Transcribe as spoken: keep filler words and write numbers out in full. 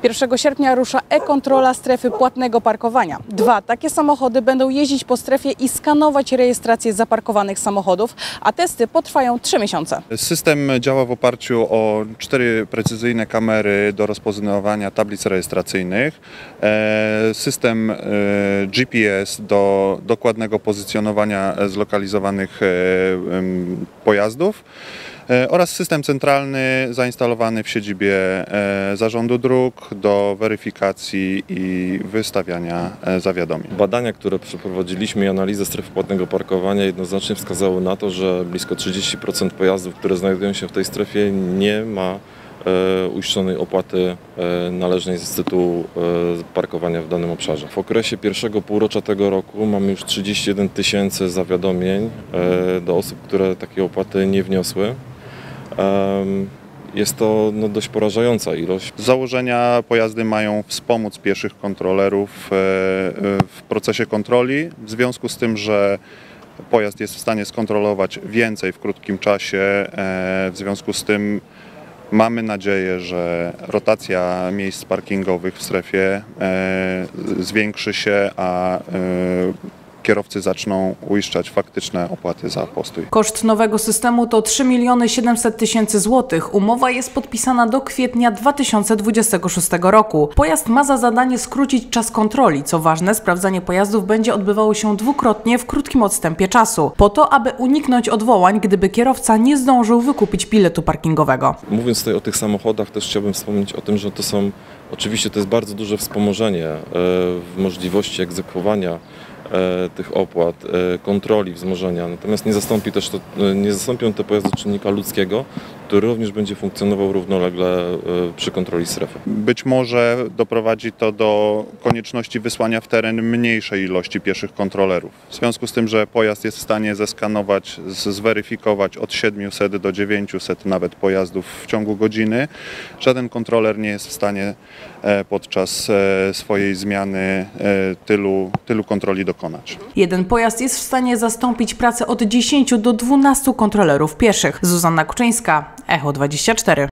pierwszego sierpnia rusza e-kontrola strefy płatnego parkowania. Dwa takie samochody będą jeździć po strefie i skanować rejestrację zaparkowanych samochodów, a testy potrwają trzy miesiące. System działa w oparciu o cztery precyzyjne kamery do rozpoznawania tablic rejestracyjnych, system G P S do dokładnego pozycjonowania zlokalizowanych pojazdów oraz system centralny zainstalowany w siedzibie Zarządu Dróg do weryfikacji i wystawiania zawiadomień. Badania, które przeprowadziliśmy i analizę strefy płatnego parkowania jednoznacznie wskazały na to, że blisko trzydzieści procent pojazdów, które znajdują się w tej strefie, nie ma uiszczonej opłaty należnej z tytułu parkowania w danym obszarze. W okresie pierwszego półrocza tego roku mamy już trzydzieści jeden tysięcy zawiadomień do osób, które takiej opłaty nie wniosły. Jest to no, dość porażająca ilość. Z założenia pojazdy mają wspomóc pieszych kontrolerów w procesie kontroli, w związku z tym, że pojazd jest w stanie skontrolować więcej w krótkim czasie, w związku z tym mamy nadzieję, że rotacja miejsc parkingowych w strefie zwiększy się, a kierowcy zaczną uiszczać faktyczne opłaty za postój. Koszt nowego systemu to trzy miliony siedemset tysięcy złotych. Umowa jest podpisana do kwietnia dwa tysiące dwudziestego szóstego roku. Pojazd ma za zadanie skrócić czas kontroli. Co ważne, sprawdzanie pojazdów będzie odbywało się dwukrotnie w krótkim odstępie czasu, po to, aby uniknąć odwołań, gdyby kierowca nie zdążył wykupić biletu parkingowego. Mówiąc tutaj o tych samochodach, też chciałbym wspomnieć o tym, że to są, oczywiście to jest bardzo duże wspomożenie w możliwości egzekwowania tych opłat, kontroli wzmożenia, natomiast nie zastąpi też to, nie zastąpią te pojazdy czynnika ludzkiego, który również będzie funkcjonował równolegle przy kontroli strefy. Być może doprowadzi to do konieczności wysłania w teren mniejszej ilości pieszych kontrolerów. W związku z tym, że pojazd jest w stanie zeskanować, zweryfikować od siedmiuset do dziewięciuset nawet pojazdów w ciągu godziny, żaden kontroler nie jest w stanie podczas swojej zmiany tylu, tylu kontroli dokonać. Jeden pojazd jest w stanie zastąpić pracę od dziesięciu do dwunastu kontrolerów pieszych. Zuzanna Kuczyńska, Echo dwadzieścia cztery.